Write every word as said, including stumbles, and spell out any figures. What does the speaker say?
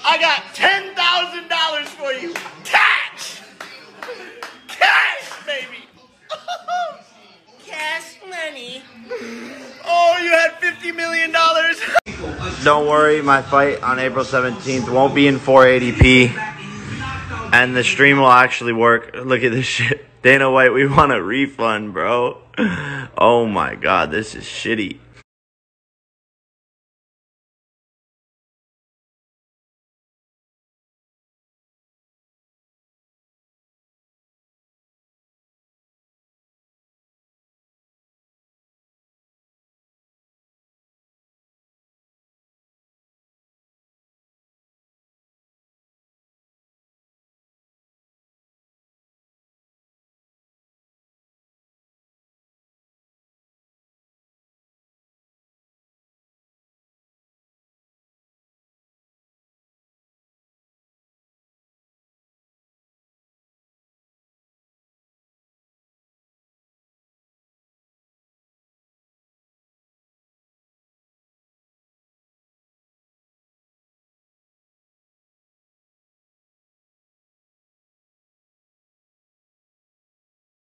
I got ten thousand dollars for you. Cash! Cash, baby! Cash money. Oh, you had fifty million dollars. Don't worry, my fight on April seventeenth won't be in four eighty p. And the stream will actually work. Look at this shit. Dana White, we want a refund, bro. Oh my god, this is shitty.